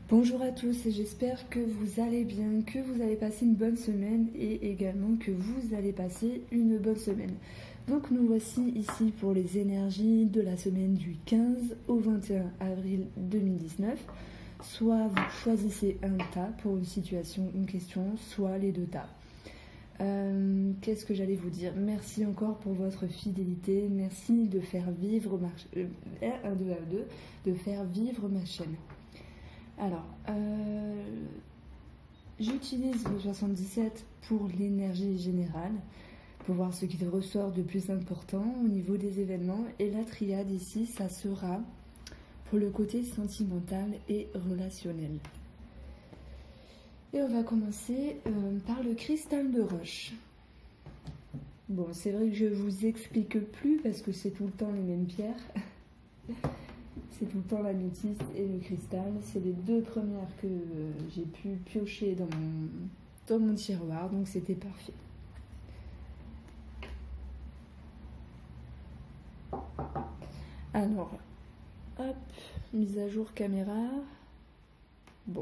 Bonjour à tous et j'espère que vous allez bien, que vous allez passer une bonne semaine et également que vous allez passer une bonne semaine. Donc nous voici ici pour les énergies de la semaine du 15 au 21 avril 2019. Soit vous choisissez un tas pour une situation, une question, soit les deux tas. Qu'est-ce que j'allais vous dire? Merci encore pour votre fidélité, merci de faire vivre de faire vivre ma chaîne. Alors, j'utilise le 77 pour l'énergie générale, pour voir ce qui ressort de plus important au niveau des événements. Et la triade ici, ça sera pour le côté sentimental et relationnel. Et on va commencer par le cristal de roche. Bon, c'est vrai que je vous explique plus parce que c'est tout le temps les mêmes pierres. C'est tout le temps l'améthyste et le cristal. C'est les deux premières que j'ai pu piocher dans mon tiroir, donc c'était parfait. Alors, hop, mise à jour caméra. Bon.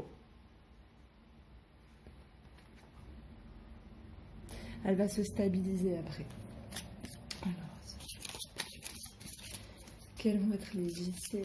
Elle va se stabiliser après. Alors, quels vont être les lycées?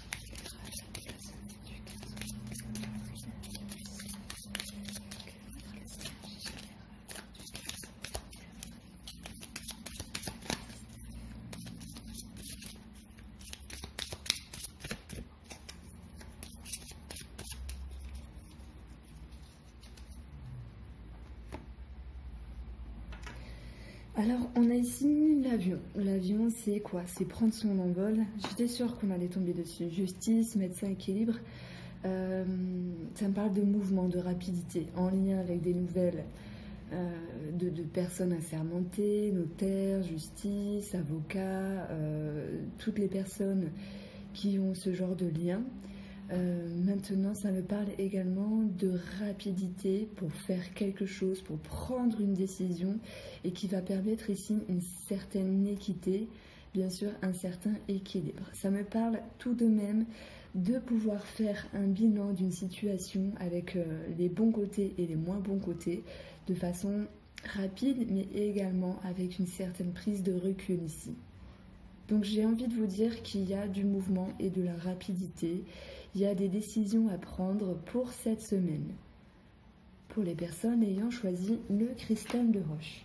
Alors, on a ici l'avion. L'avion, c'est quoi? C'est prendre son envol. J'étais sûre qu'on allait tomber dessus. Justice, médecin, équilibre. Ça me parle de mouvement, de rapidité, en lien avec des nouvelles de personnes assermentées, notaires, justice, avocats, toutes les personnes qui ont ce genre de lien. Maintenant, ça me parle également de rapidité pour faire quelque chose, pour prendre une décision et qui va permettre ici une certaine équité, bien sûr un certain équilibre. Ça me parle tout de même de pouvoir faire un bilan d'une situation avec les bons côtés et les moins bons côtés de façon rapide mais également avec une certaine prise de recul ici. Donc j'ai envie de vous dire qu'il y a du mouvement et de la rapidité. Il y a des décisions à prendre pour cette semaine. Pour les personnes ayant choisi le cristal de roche.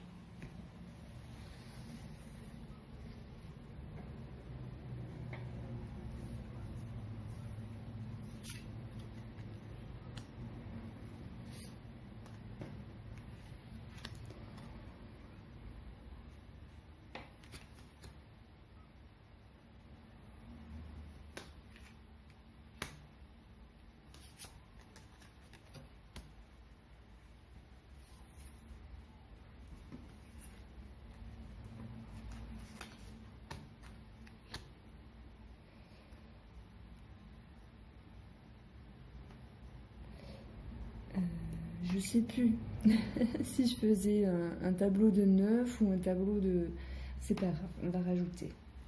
Je sais plus si je faisais un tableau de 9 ou un tableau de... C'est pas grave, on va rajouter.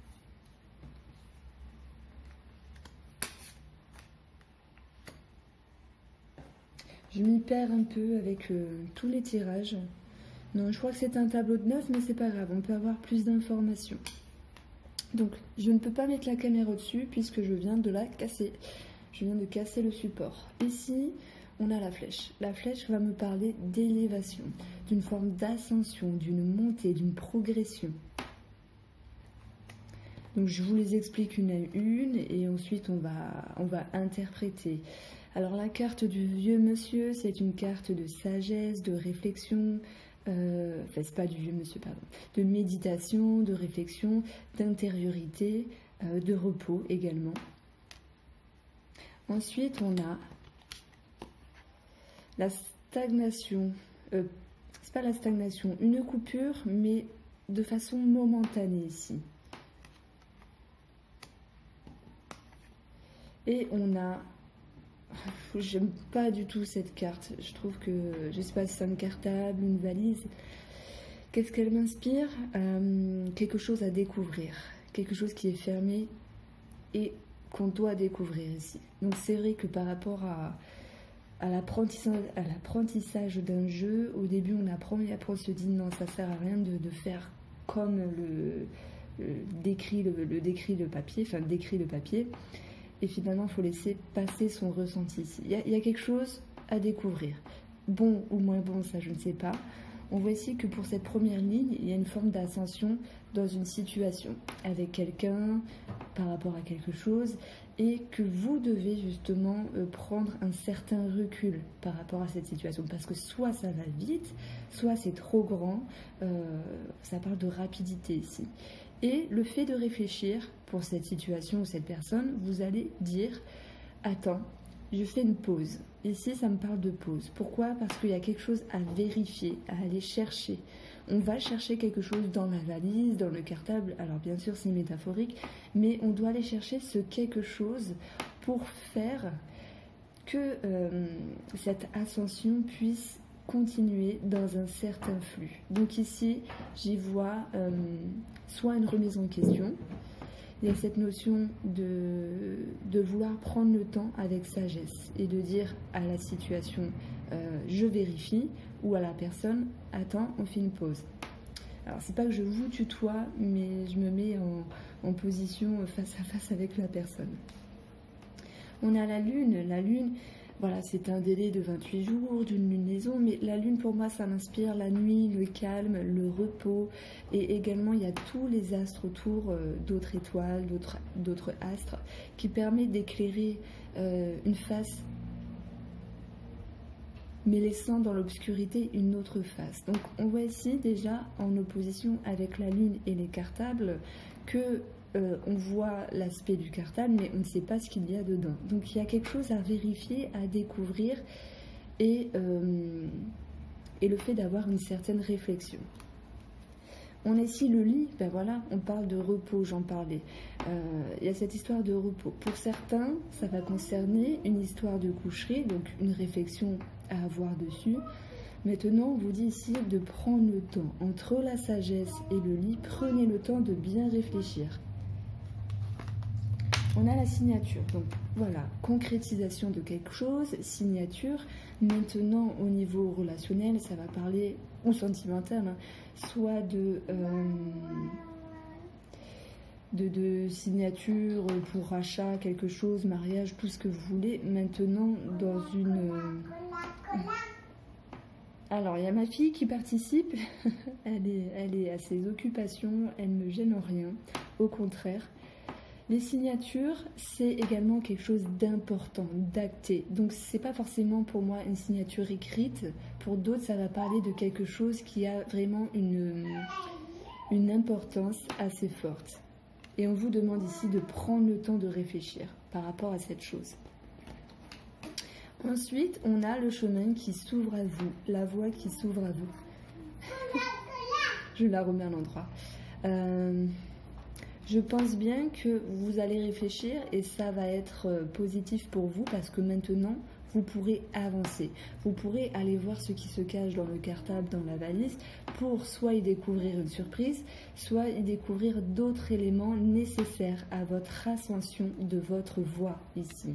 Je m'y perds un peu avec tous les tirages. Non, je crois que c'est un tableau de 9, mais c'est pas grave, on peut avoir plus d'informations. Donc, je ne peux pas mettre la caméra au-dessus puisque je viens de la casser. Je viens de casser le support. Ici, on a la flèche. La flèche va me parler d'élévation, d'une forme d'ascension, d'une montée, d'une progression. Donc je vous les explique une à une et ensuite on va interpréter. Alors la carte du vieux monsieur, c'est une carte de sagesse, de réflexion, enfin c'est pas du vieux monsieur, pardon, de méditation, de réflexion, d'intériorité, de repos également. Ensuite on a la stagnation, c'est pas la stagnation, une coupure, mais de façon momentanée ici. Et on a, j'aime pas du tout cette carte, je trouve que, je sais pas si c'est un cartable, une valise. Qu'est-ce qu'elle m'inspire? Quelque chose à découvrir, quelque chose qui est fermé et qu'on doit découvrir ici. Donc c'est vrai que par rapport à l'apprentissage d'un jeu, au début on apprend et après on se dit non, ça sert à rien de faire comme décrit le papier, et finalement il faut laisser passer son ressenti ici. Il y a quelque chose à découvrir. Bon ou moins bon, ça je ne sais pas. On voit ici que pour cette première ligne, il y a une forme d'ascension dans une situation avec quelqu'un par rapport à quelque chose et que vous devez justement prendre un certain recul par rapport à cette situation parce que soit ça va vite, soit c'est trop grand, ça parle de rapidité ici. Et le fait de réfléchir pour cette situation ou cette personne, vous allez dire « Attends, je fais une pause ». Ici, ça me parle de pause. Pourquoi? Parce qu'il y a quelque chose à vérifier, à aller chercher. On va chercher quelque chose dans la valise, dans le cartable. Alors bien sûr, c'est métaphorique, mais on doit aller chercher ce quelque chose pour faire que cette ascension puisse continuer dans un certain flux. Donc ici, j'y vois soit une remise en question. Il y a cette notion de vouloir prendre le temps avec sagesse et de dire à la situation je vérifie ou à la personne attends, on fait une pause. Alors c'est pas que je vous tutoie, mais je me mets en position face à face avec la personne. On a la lune. La lune, voilà, c'est un délai de 28 jours d'une lunaison, mais la lune pour moi ça m'inspire la nuit, le calme, le repos, et également il y a tous les astres autour, d'autres étoiles, d'autres astres, qui permettent d'éclairer une face, mais laissant dans l'obscurité une autre face. Donc on voit ici déjà en opposition avec la lune et les cartables que on voit l'aspect du cartable, mais on ne sait pas ce qu'il y a dedans. Donc il y a quelque chose à vérifier, à découvrir, et le fait d'avoir une certaine réflexion. On a ici le lit, ben voilà, on parle de repos, j'en parlais. Il y a cette histoire de repos. Pour certains, ça va concerner une histoire de coucherie, donc une réflexion à avoir dessus. Maintenant, on vous dit ici de prendre le temps. Entre la sagesse et le lit, prenez le temps de bien réfléchir. On a la signature, donc voilà, concrétisation de quelque chose, signature. Maintenant, au niveau relationnel, ça va parler, ou sentimental, hein, soit de signature pour achat, quelque chose, mariage, tout ce que vous voulez. Maintenant, dans une... Alors, il y a ma fille qui participe, elle est à ses occupations, elle ne me gêne en rien, au contraire. Les signatures, c'est également quelque chose d'important, d'acté. Donc, c'est pas forcément pour moi une signature écrite. Pour d'autres, ça va parler de quelque chose qui a vraiment une importance assez forte. Et on vous demande ici de prendre le temps de réfléchir par rapport à cette chose. Ensuite, on a le chemin qui s'ouvre à vous, la voie qui s'ouvre à vous. Je la remets à l'endroit. Je pense bien que vous allez réfléchir et ça va être positif pour vous parce que maintenant, vous pourrez avancer. Vous pourrez aller voir ce qui se cache dans le cartable, dans la valise, pour soit y découvrir une surprise, soit y découvrir d'autres éléments nécessaires à votre ascension de votre voie ici.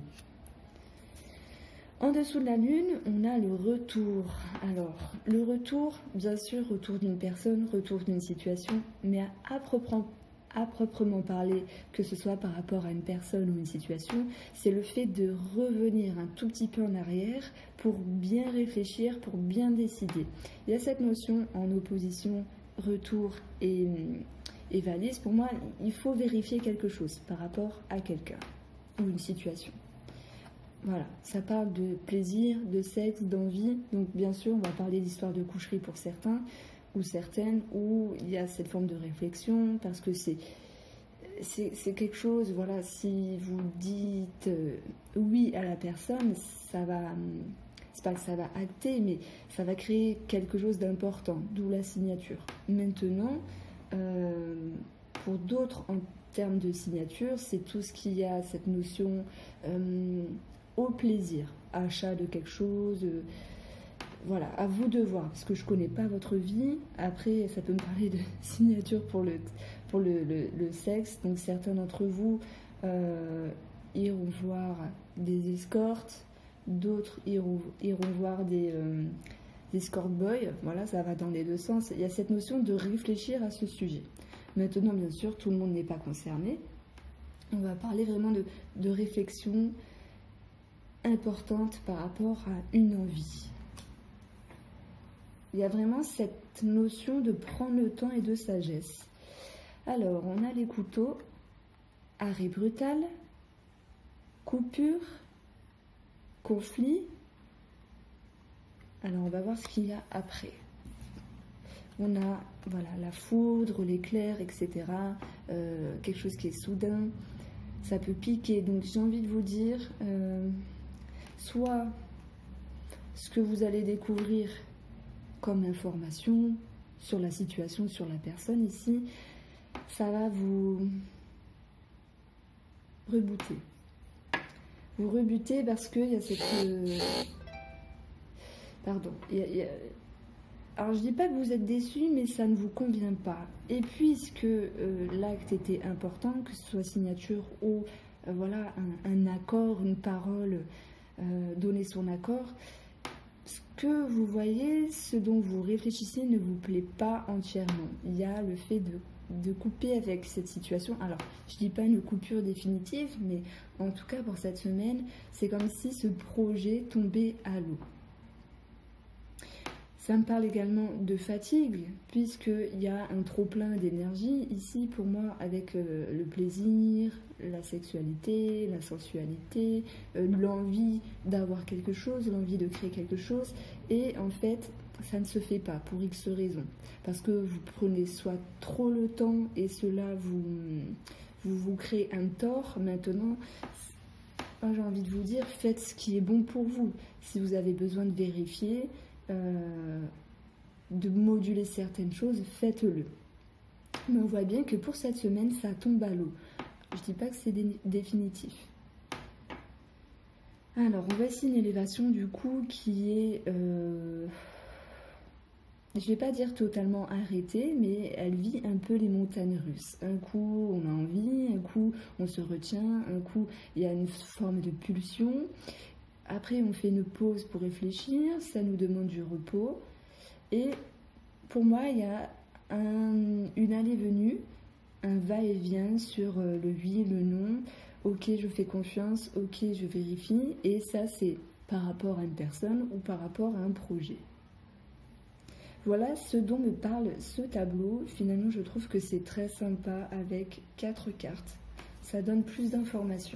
En dessous de la lune, on a le retour. Alors, le retour, bien sûr, retour d'une personne, retour d'une situation, mais à proprement parler, que ce soit par rapport à une personne ou une situation, c'est le fait de revenir un tout petit peu en arrière pour bien réfléchir, pour bien décider. Il y a cette notion en opposition retour et valise. Pour moi, il faut vérifier quelque chose par rapport à quelqu'un ou une situation. Voilà, ça parle de plaisir, de sexe, d'envie. Donc bien sûr, on va parler d'histoire de coucherie pour certains ou certaines, où il y a cette forme de réflexion, parce que c'est quelque chose, voilà, si vous dites oui à la personne, ça va, c'est pas que ça va acter, mais ça va créer quelque chose d'important, d'où la signature. Maintenant, pour d'autres, en termes de signature, c'est tout ce qui a cette notion au plaisir, achat de quelque chose, voilà, à vous de voir, parce que je connais pas votre vie. Après, ça peut me parler de signature pour le sexe, donc certains d'entre vous iront voir des escortes, d'autres iront voir des escort boys. Voilà, ça va dans les deux sens. Il y a cette notion de réfléchir à ce sujet. Maintenant, bien sûr, tout le monde n'est pas concerné. On va parler vraiment de réflexion importante par rapport à une envie. Il y a vraiment cette notion de prendre le temps et de sagesse. Alors, on a les couteaux, arrêt brutal, coupure, conflit. Alors, on va voir ce qu'il y a après. On a voilà, la foudre, l'éclair, etc. Quelque chose qui est soudain. Ça peut piquer. Donc, j'ai envie de vous dire, soit ce que vous allez découvrir comme information sur la situation, sur la personne ici, ça va vous rebooter. Vous rebutez parce qu'il y a cette... Pardon. Alors, je dis pas que vous êtes déçu, mais ça ne vous convient pas. Et puisque l'acte était important, que ce soit signature ou voilà, un accord, une parole, donner son accord, ce que vous voyez, ce dont vous réfléchissez ne vous plaît pas entièrement. Il y a le fait de couper avec cette situation. Alors, je dis pas une coupure définitive, mais en tout cas pour cette semaine, c'est comme si ce projet tombait à l'eau. Ça me parle également de fatigue, puisqu'il y a un trop-plein d'énergie ici pour moi avec le plaisir, la sexualité, la sensualité, l'envie d'avoir quelque chose, l'envie de créer quelque chose. Et en fait, ça ne se fait pas pour X raisons. Parce que vous prenez soit trop le temps et cela vous crée un tort. Maintenant, moi, j'ai envie de vous dire, faites ce qui est bon pour vous. Si vous avez besoin de vérifier, de moduler certaines choses, faites-le. Mais on voit bien que pour cette semaine, ça tombe à l'eau. Je ne dis pas que c'est définitif. Alors, on va ici une élévation du coup qui est, je ne vais pas dire totalement arrêtée, mais elle vit un peu les montagnes russes. Un coup, on a envie, un coup, on se retient, un coup, il y a une forme de pulsion. Après, on fait une pause pour réfléchir, ça nous demande du repos. Et pour moi, il y a une allée-venue, un va-et-vient sur le oui, le non. Ok, je fais confiance, ok, je vérifie. Et ça, c'est par rapport à une personne ou par rapport à un projet. Voilà ce dont me parle ce tableau. Finalement, je trouve que c'est très sympa avec 4 cartes. Ça donne plus d'informations.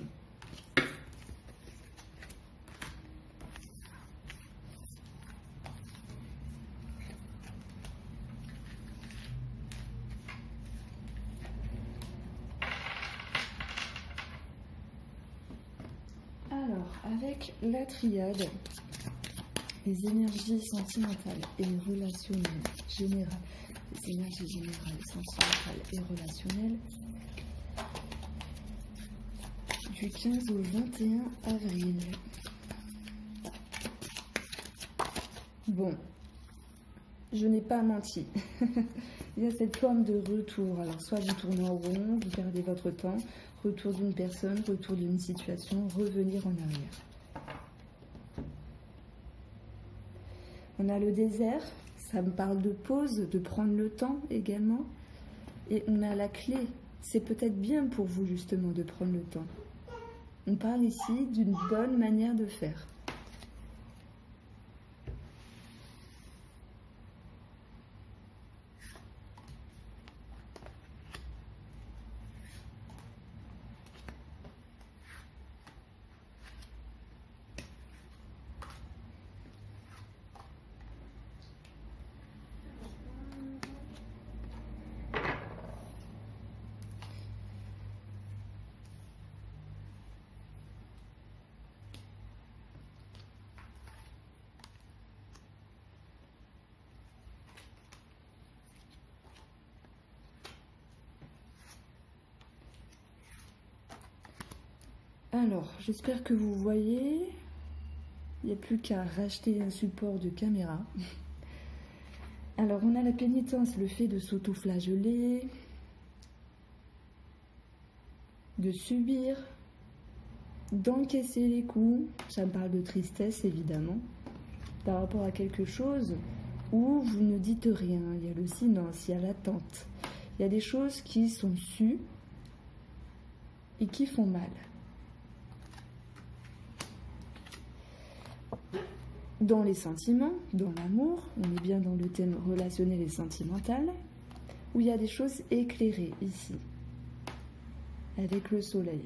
Avec la triade, les énergies sentimentales et relationnelles générales, les énergies générales, sentimentales et relationnelles, du 15 au 21 avril. Bon, je n'ai pas menti. Il y a cette forme de retour. Alors, soit vous tournez en rond, vous perdez votre temps, retour d'une personne, retour d'une situation, revenir en arrière. On a le désert, ça me parle de pause, de prendre le temps également. Et on a la clé. C'est peut-être bien pour vous justement de prendre le temps. On parle ici d'une bonne manière de faire. Alors, j'espère que vous voyez. Il n'y a plus qu'à racheter un support de caméra. Alors, on a la pénitence, le fait de s'auto-flageller, de subir, d'encaisser les coups, ça me parle de tristesse évidemment, par rapport à quelque chose où vous ne dites rien, il y a le silence, il y a l'attente, il y a des choses qui sont sues et qui font mal. Dans les sentiments, dans l'amour, on est bien dans le thème relationnel et sentimental, où il y a des choses éclairées ici, avec le soleil.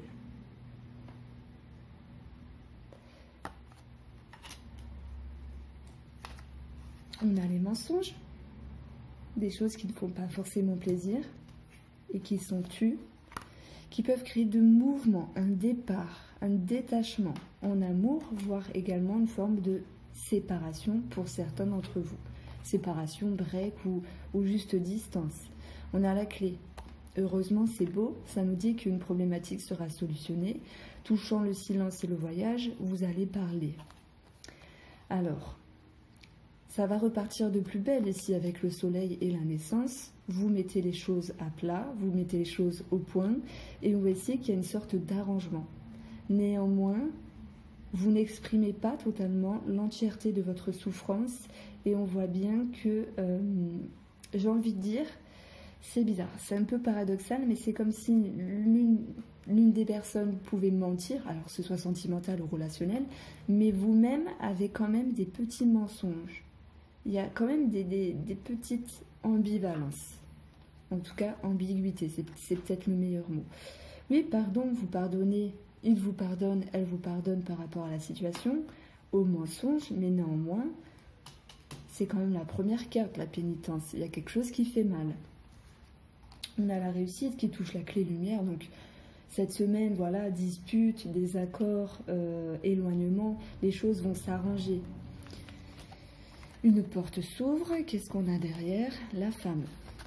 On a les mensonges, des choses qui ne font pas forcément plaisir et qui sont tues, qui peuvent créer de mouvements, un départ, un détachement en amour, voire également une forme de séparation pour certains d'entre vous. Séparation, break ou juste distance. On a la clé. Heureusement, c'est beau, ça nous dit qu'une problématique sera solutionnée. Touchant le silence et le voyage, vous allez parler. Alors, ça va repartir de plus belle ici avec le soleil et la naissance. Vous mettez les choses à plat, vous mettez les choses au point, et on voit ici qu'il y a une sorte d'arrangement. Néanmoins, vous n'exprimez pas totalement l'entièreté de votre souffrance, et on voit bien que, j'ai envie de dire, c'est bizarre, c'est un peu paradoxal, mais c'est comme si l'une des personnes pouvait mentir, alors que ce soit sentimental ou relationnel, mais vous-même avez quand même des petits mensonges. Il y a quand même des petites ambivalences. En tout cas, ambiguïté, c'est peut-être le meilleur mot. Oui, pardon, vous pardonnez, il vous pardonne, elle vous pardonne par rapport à la situation, au mensonge, mais néanmoins, c'est quand même la première carte, la pénitence. Il y a quelque chose qui fait mal. On a la réussite qui touche la clé lumière, donc cette semaine, voilà, dispute, désaccord, éloignement, les choses vont s'arranger. Une porte s'ouvre, qu'est-ce qu'on a derrière? La femme.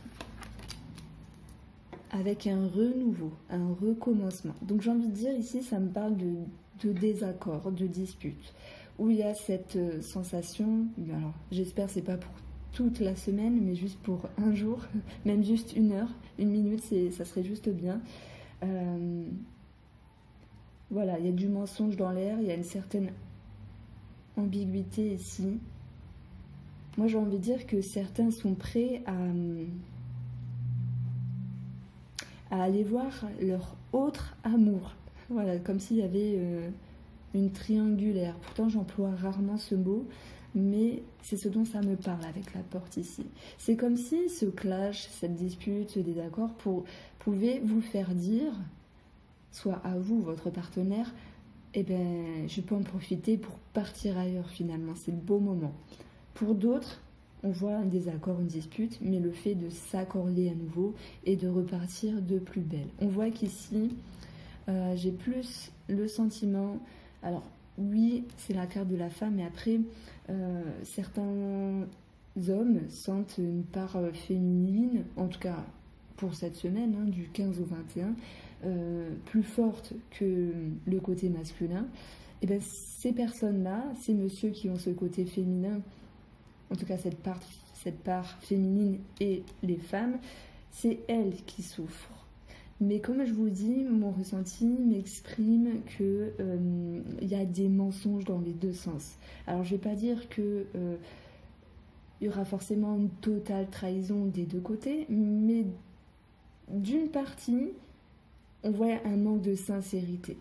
Avec un renouveau, un recommencement. Donc j'ai envie de dire ici, ça me parle de désaccord, de dispute, où il y a cette sensation, alors j'espère que c'est pas pour toute la semaine, mais juste pour un jour, même juste 1 heure, 1 minute, ça serait juste bien. Voilà, il y a du mensonge dans l'air, il y a une certaine ambiguïté ici. Moi j'ai envie de dire que certains sont prêts à aller voir leur autre amour. Voilà, comme s'il y avait une triangulaire. Pourtant, j'emploie rarement ce mot, mais c'est ce dont ça me parle avec la porte ici. C'est comme si ce clash, cette dispute, ce désaccord pouvait vous faire dire, soit à vous, votre partenaire, eh ben, je peux en profiter pour partir ailleurs finalement. C'est le beau moment. Pour d'autres, on voit un désaccord, une dispute, mais le fait de s'accorder à nouveau et de repartir de plus belle. On voit qu'ici, j'ai plus le sentiment... Alors, oui, c'est la carte de la femme, mais après, certains hommes sentent une part féminine, en tout cas pour cette semaine, hein, du 15 au 21, plus forte que le côté masculin. Et bien, ces personnes-là, ces messieurs qui ont ce côté féminin, en tout cas cette part féminine et les femmes, c'est elles qui souffrent. Mais comme je vous dis, mon ressenti m'exprime que il y a des mensonges dans les deux sens. Alors je ne vais pas dire que il y aura forcément une totale trahison des deux côtés, mais d'une partie, on voit un manque de sincérité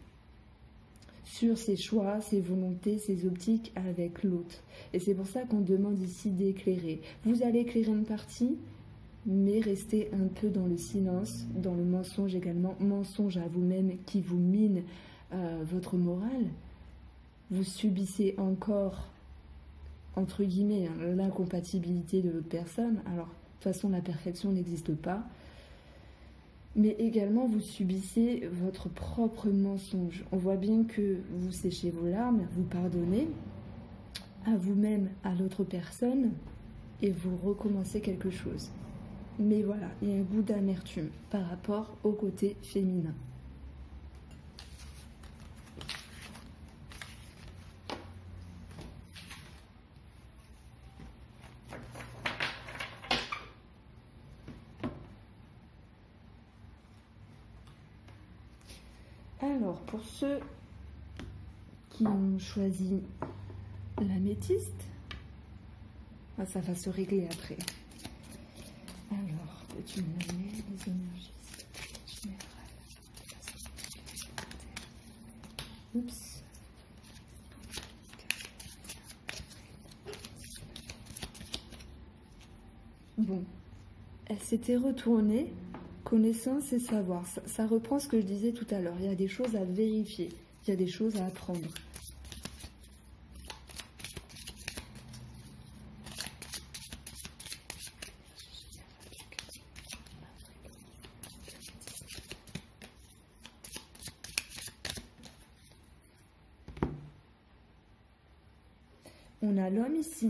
sur ses choix, ses volontés, ses optiques avec l'autre. Et c'est pour ça qu'on demande ici d'éclairer. Vous allez éclairer une partie, mais restez un peu dans le silence, dans le mensonge également, mensonge à vous-même qui vous mine votre morale. Vous subissez encore, entre guillemets, hein, l'incompatibilité de l'autre personne. Alors, de toute façon, la perfection n'existe pas. Mais également, vous subissez votre propre mensonge. On voit bien que vous séchez vos larmes, vous pardonnez à vous-même, à l'autre personne, et vous recommencez quelque chose. Mais voilà, il y a un goût d'amertume par rapport au côté féminin. Alors, pour ceux qui ont choisi l'améthyste. Ah, ça va se régler après. Alors, peux-tu me nommer les énergies générales? Oups. Bon, elle s'était retournée. Connaissance et savoir. Ça reprend ce que je disais tout à l'heure. Il y a des choses à vérifier. Il y a des choses à apprendre. On a l'homme ici.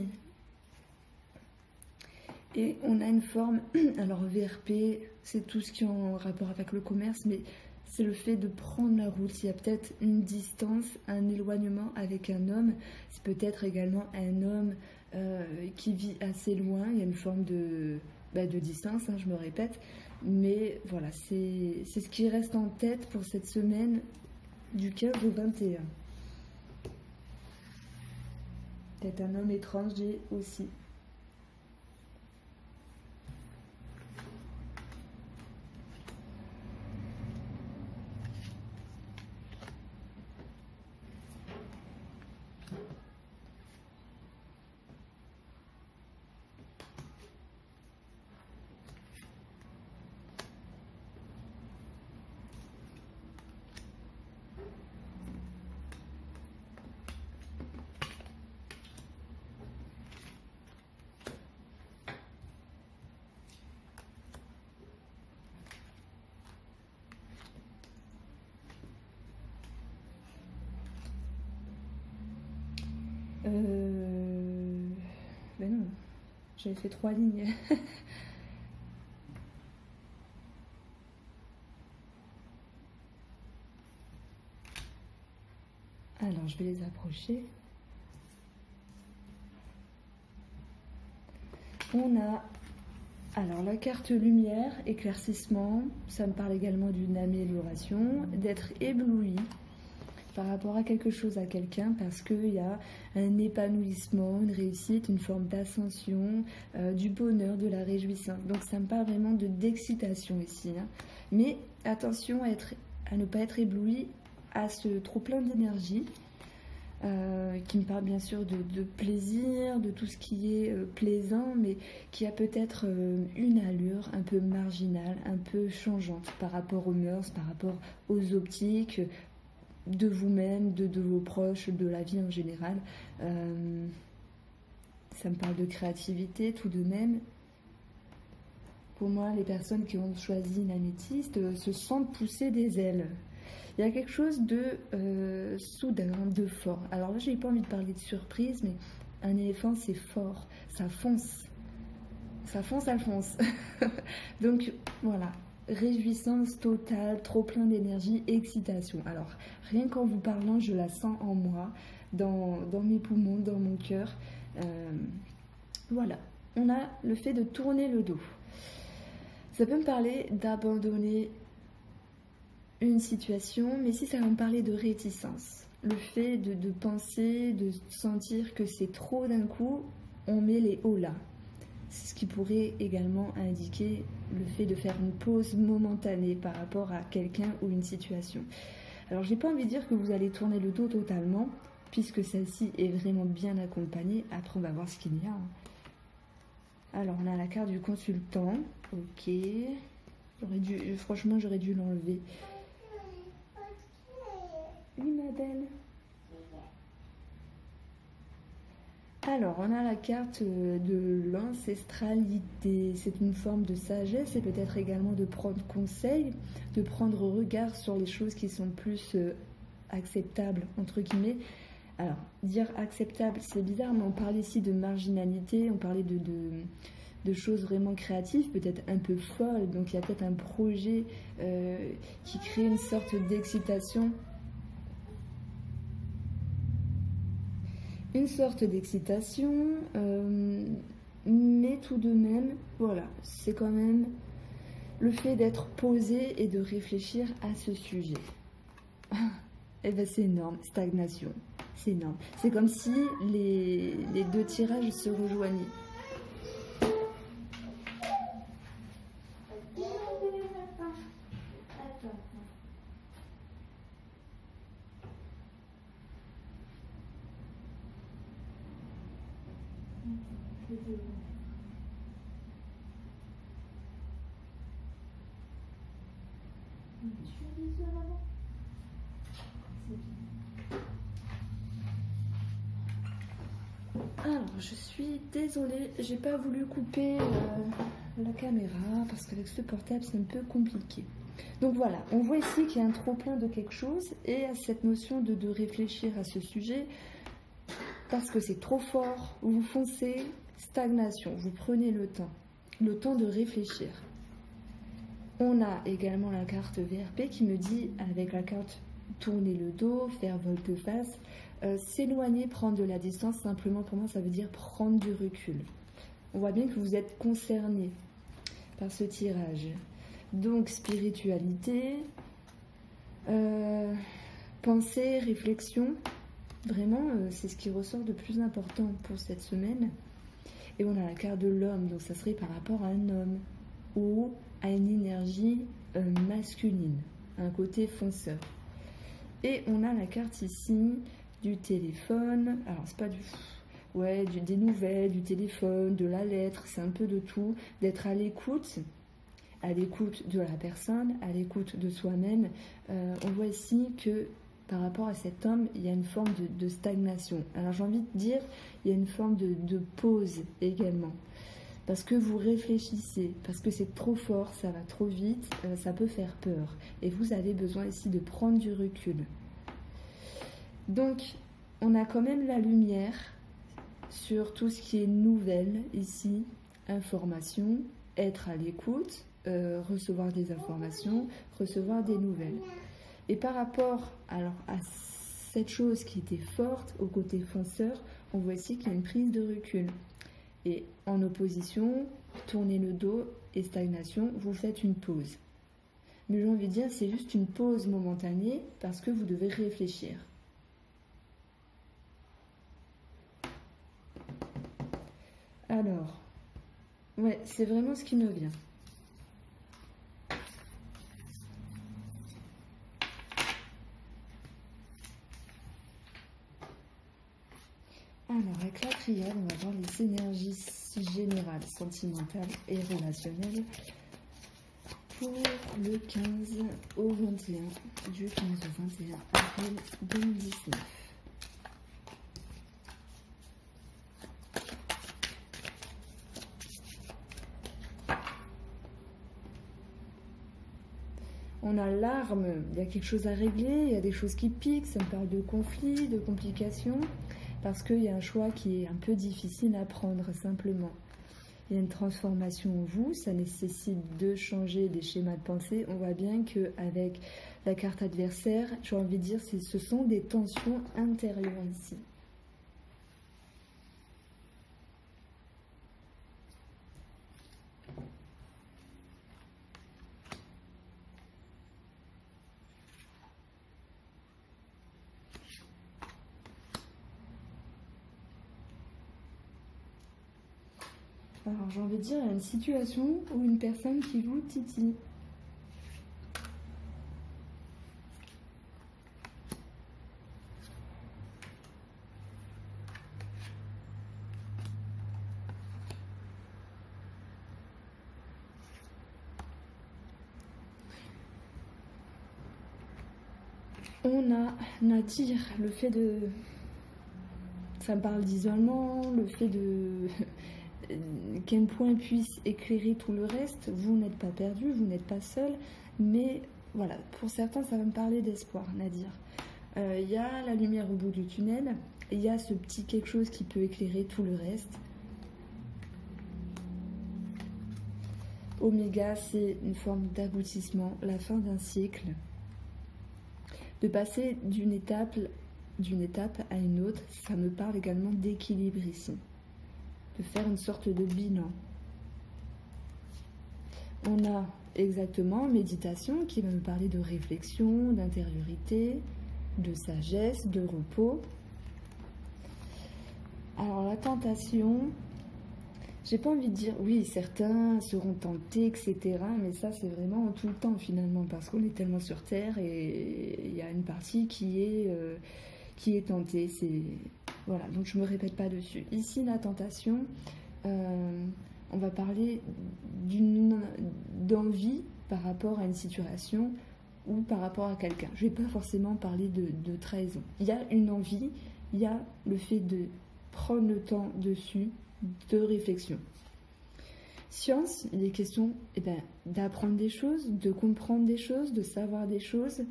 Et on a une forme, alors VRP, c'est tout ce qui est en rapport avec le commerce, mais c'est le fait de prendre la route. Il y a peut-être une distance, un éloignement avec un homme. C'est peut-être également un homme qui vit assez loin. Il y a une forme de distance, hein, je me répète. Mais voilà, c'est ce qui reste en tête pour cette semaine du 15 au 21. Peut-être un homme étranger aussi. Ben non, j'avais fait 3 lignes. Alors, je vais les approcher. On a, alors, la carte lumière, éclaircissement. Ça me parle également d'une amélioration, d'être ébloui par rapport à quelque chose, à quelqu'un, parce qu'il y a un épanouissement, une réussite, une forme d'ascension, du bonheur, de la réjouissance. Donc ça me parle vraiment d'excitation ici. Hein. Mais attention à ne pas être ébloui à ce trop plein d'énergie, qui me parle bien sûr de plaisir, de tout ce qui est plaisant, mais qui a peut-être une allure un peu marginale, un peu changeante par rapport aux mœurs, par rapport aux optiques, de vous-même, de vos proches, de la vie en général. Ça me parle de créativité tout de même. Pour moi, les personnes qui ont choisi l'améthyste se sentent pousser des ailes. Il y a quelque chose de soudain, de fort. Alors là, j'ai pas envie de parler de surprise, mais un éléphant, c'est fort. Ça fonce. Ça fonce, ça fonce. Donc, voilà. Réjouissance totale, trop plein d'énergie, excitation. Alors, rien qu'en vous parlant, je la sens en moi, dans mes poumons, dans mon cœur. Voilà, on a le fait de tourner le dos. Ça peut me parler d'abandonner une situation, mais si ça va me parler de réticence, le fait de penser, de sentir que c'est trop d'un coup, on met les hauts là. C'est ce qui pourrait également indiquer le fait de faire une pause momentanée par rapport à quelqu'un ou une situation. Alors, j'ai pas envie de dire que vous allez tourner le dos totalement, puisque celle-ci est vraiment bien accompagnée. Après, on va voir ce qu'il y a. Alors, on a la carte du consultant. Ok. Franchement, j'aurais dû l'enlever. Oui, ma belle. Alors, on a la carte de l'ancestralité. C'est une forme de sagesse et peut-être également de prendre conseil, de prendre regard sur les choses qui sont plus acceptables, entre guillemets. Alors, dire acceptable, c'est bizarre, mais on parle ici de marginalité, on parlait de choses vraiment créatives, peut-être un peu folles. Donc, il y a peut-être un projet qui crée une sorte d'excitation. Une sorte d'excitation, mais tout de même, voilà, c'est quand même le fait d'être posé et de réfléchir à ce sujet. Et bien c'est énorme, stagnation. C'est énorme. C'est comme si les deux tirages se rejoignaient. Alors, je suis désolée, j'ai pas voulu couper la caméra parce qu'avec ce portable c'est un peu compliqué. Donc voilà, on voit ici qu'il y a un trop-plein de quelque chose et à cette notion de réfléchir à ce sujet parce que c'est trop fort, vous foncez, stagnation, vous prenez le temps de réfléchir. On a également la carte VRP qui me dit, avec la carte tourner le dos, faire volte-face, s'éloigner, prendre de la distance, simplement pour moi ça veut dire prendre du recul. On voit bien que vous êtes concerné par ce tirage. Donc spiritualité, pensée, réflexion, vraiment c'est ce qui ressort de plus important pour cette semaine. Et on a la carte de l'homme, donc ça serait par rapport à un homme ou à une énergie masculine, un côté fonceur. Et on a la carte ici du téléphone, alors c'est pas des nouvelles, du téléphone, de la lettre, c'est un peu de tout, d'être à l'écoute de la personne, à l'écoute de soi-même. On voit ici que par rapport à cet homme, il y a une forme de stagnation. Alors j'ai envie de dire, il y a une forme de pause également. Parce que vous réfléchissez, parce que c'est trop fort, ça va trop vite, ça peut faire peur. Et vous avez besoin ici de prendre du recul. Donc, on a quand même la lumière sur tout ce qui est nouvelle ici, information, être à l'écoute, recevoir des informations, recevoir des nouvelles. Et par rapport alors, à cette chose qui était forte, au côté fonceur, on voit ici qu'il y a une prise de recul. Et en opposition, tournez le dos et stagnation, vous faites une pause. Mais j'ai envie de dire, c'est juste une pause momentanée parce que vous devez réfléchir. Alors, ouais, c'est vraiment ce qui me vient. Alors, avec la triade, on va voir les énergies générales, sentimentales et relationnelles pour le 15 au 21, du 15 au 21 avril 2019. On a l'arme, il y a quelque chose à régler, il y a des choses qui piquent, ça me parle de conflits, de complications. Parce qu'il y a un choix qui est un peu difficile à prendre, simplement. Il y a une transformation en vous, ça nécessite de changer des schémas de pensée. On voit bien qu'avec la carte adversaire, j'ai envie de dire, ce sont des tensions intérieures ici. Alors j'ai envie de dire, il y a une situation ou une personne qui vous titille. On a Nadir, le fait de... Ça me parle d'isolement, le fait de... qu'un point puisse éclairer tout le reste. Vous n'êtes pas perdu, vous n'êtes pas seul, mais voilà, pour certains ça va me parler d'espoir, Nadir. Il y a la lumière au bout du tunnel, il y a ce petit quelque chose qui peut éclairer tout le reste. Oméga, c'est une forme d'aboutissement, la fin d'un cycle, de passer d'une étape à une autre. Ça me parle également d'équilibre ici, de faire une sorte de bilan. On a exactement méditation qui va me parler de réflexion, d'intériorité, de sagesse, de repos. la tentation, j'ai pas envie de dire, oui, certains seront tentés, etc. Mais ça, c'est vraiment tout le temps, finalement, parce qu'on est tellement sur Terre et il y a une partie qui est tentée. Voilà, donc je me répète pas dessus. Ici, la tentation, on va parler d'envie par rapport à une situation ou par rapport à quelqu'un. Je vais pas forcément parler de trahison. Il y a une envie, il y a le fait de prendre le temps dessus, de réflexion. Science, il est question d'apprendre des choses, de comprendre des choses, de savoir des choses,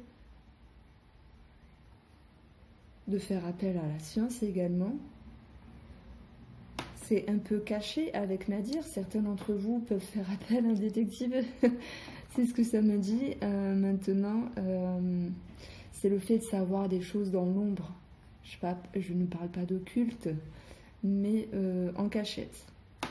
de faire appel à la science également. C'est un peu caché avec Nadir. Certains d'entre vous peuvent faire appel à un détective. C'est ce que ça me dit. Maintenant, c'est le fait de savoir des choses dans l'ombre. Je ne parle pas d'occulte, mais en cachette.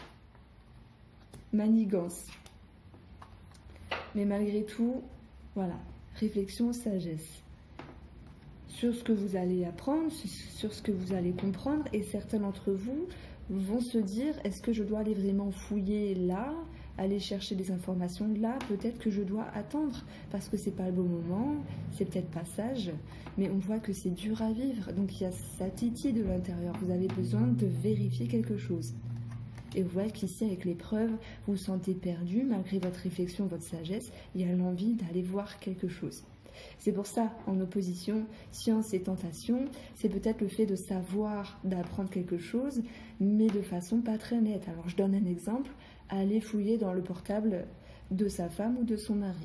Manigance. Mais malgré tout, voilà, réflexion, sagesse. Sur ce que vous allez apprendre, sur ce que vous allez comprendre, et certains d'entre vous vont se dire, est-ce que je dois aller vraiment fouiller là, aller chercher des informations là, peut-être que je dois attendre, parce que c'est pas le bon moment, c'est peut-être pas sage, mais on voit que c'est dur à vivre, donc il y a ça titille de l'intérieur, vous avez besoin de vérifier quelque chose. Et vous voyez qu'ici, avec l'épreuve, vous vous sentez perdu, malgré votre réflexion, votre sagesse, il y a l'envie d'aller voir quelque chose. C'est pour ça, en opposition, science et tentation, c'est peut-être le fait de savoir, d'apprendre quelque chose, mais de façon pas très nette. Alors je donne un exemple, aller fouiller dans le portable de sa femme ou de son mari.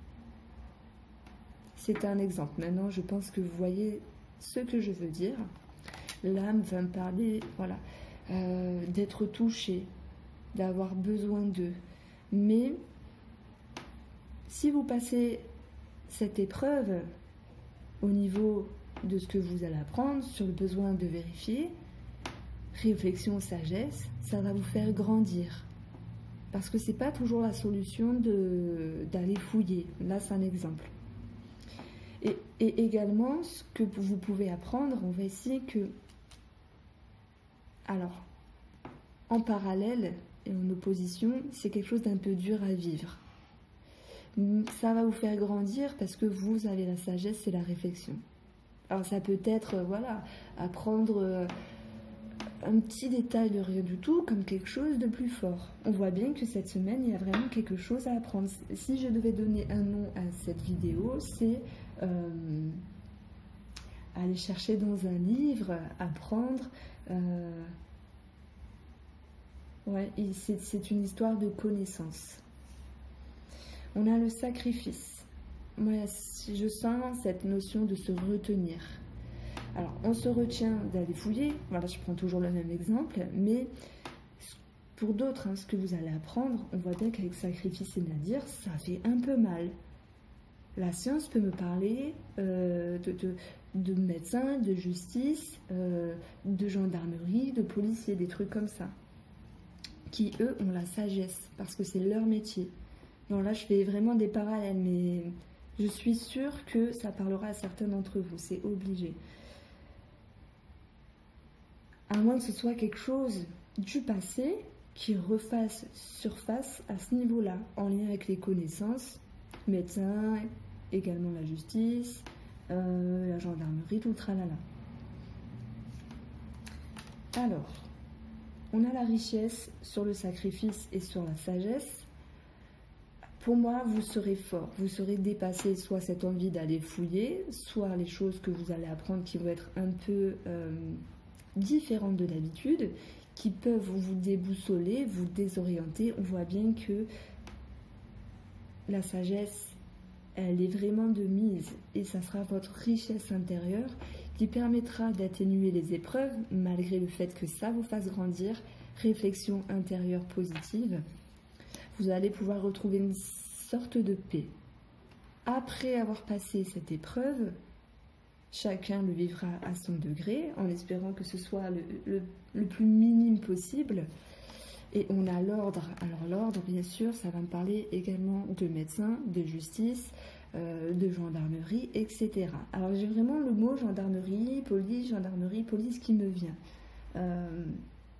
C'est un exemple. Maintenant, je pense que vous voyez ce que je veux dire. L'âme va me parler, voilà, d'être touché, d'avoir besoin d'eux. Mais si vous passez cette épreuve au niveau de ce que vous allez apprendre, sur le besoin de vérifier, réflexion, sagesse, ça va vous faire grandir. Parce que c'est pas toujours la solution d'aller fouiller. Là, c'est un exemple. Et également, ce que vous pouvez apprendre, on va essayer que... Alors, en parallèle et en opposition, c'est quelque chose d'un peu dur à vivre. Ça va vous faire grandir parce que vous avez la sagesse et la réflexion. Alors ça peut être, voilà, apprendre un petit détail de rien du tout comme quelque chose de plus fort. On voit bien que cette semaine, il y a vraiment quelque chose à apprendre. Si je devais donner un nom à cette vidéo, c'est aller chercher dans un livre, apprendre. Ouais, c'est une histoire de connaissance. On a le sacrifice. Moi, je sens cette notion de se retenir. Alors, on se retient d'aller fouiller. Voilà, je prends toujours le même exemple. Mais pour d'autres, ce que vous allez apprendre, on voit bien qu'avec sacrifice et Nadir, ça fait un peu mal. La science peut me parler de médecins, de justice, de gendarmerie, de policiers, des trucs comme ça. Qui, eux, ont la sagesse, parce que c'est leur métier. Non, là, je fais vraiment des parallèles, mais je suis sûre que ça parlera à certains d'entre vous, c'est obligé. À moins que ce soit quelque chose du passé qui refasse surface à ce niveau-là, en lien avec les connaissances, médecins, également la justice, la gendarmerie, tout le tralala. Alors, on a la richesse sur le sacrifice et sur la sagesse. Pour moi, vous serez fort, vous serez dépassé soit cette envie d'aller fouiller, soit les choses que vous allez apprendre qui vont être un peu différentes de d'habitude, qui peuvent vous déboussoler, vous désorienter. On voit bien que la sagesse, elle est vraiment de mise et ça sera votre richesse intérieure qui permettra d'atténuer les épreuves malgré le fait que ça vous fasse grandir. Réflexion intérieure positive. Vous allez pouvoir retrouver une sorte de paix. Après avoir passé cette épreuve, chacun le vivra à son degré, en espérant que ce soit le plus minime possible. Et on a l'ordre. Alors l'ordre, bien sûr, ça va me parler également de médecins, de justice, de gendarmerie, etc. Alors j'ai vraiment le mot gendarmerie, police qui me vient.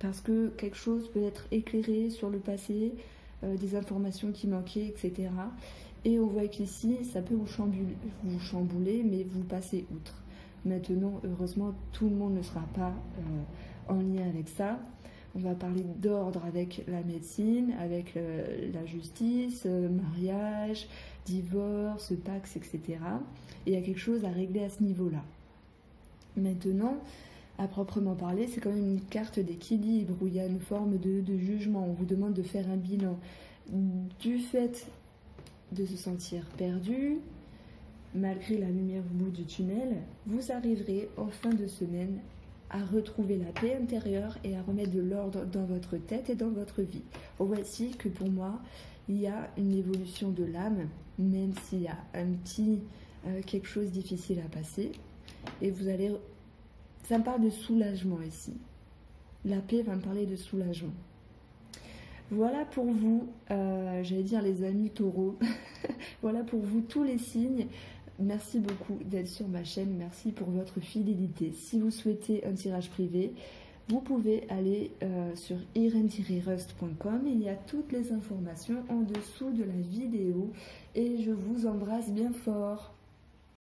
parce que quelque chose peut être éclairé sur le passé, des informations qui manquaient, etc. Et on voit qu'ici, ça peut vous chambouler, mais vous passez outre. Maintenant, heureusement, tout le monde ne sera pas en lien avec ça. On va parler d'ordre avec la médecine, avec la justice, mariage, divorce, pax, etc. Et il y a quelque chose à régler à ce niveau-là. Maintenant, à proprement parler, c'est quand même une carte d'équilibre où il y a une forme de jugement. On vous demande de faire un bilan du fait de se sentir perdu, malgré la lumière au bout du tunnel. Vous arriverez en fin de semaine à retrouver la paix intérieure et à remettre de l'ordre dans votre tête et dans votre vie. Voici que pour moi, il y a une évolution de l'âme, même s'il y a un petit quelque chose de difficile à passer. Et vous allez... Ça me parle de soulagement ici. La paix va me parler de soulagement. Voilà pour vous, j'allais dire les amis taureaux. Voilà pour vous tous les signes. Merci beaucoup d'être sur ma chaîne. Merci pour votre fidélité. Si vous souhaitez un tirage privé, vous pouvez aller sur irene-rust.com. Il y a toutes les informations en dessous de la vidéo. Et je vous embrasse bien fort.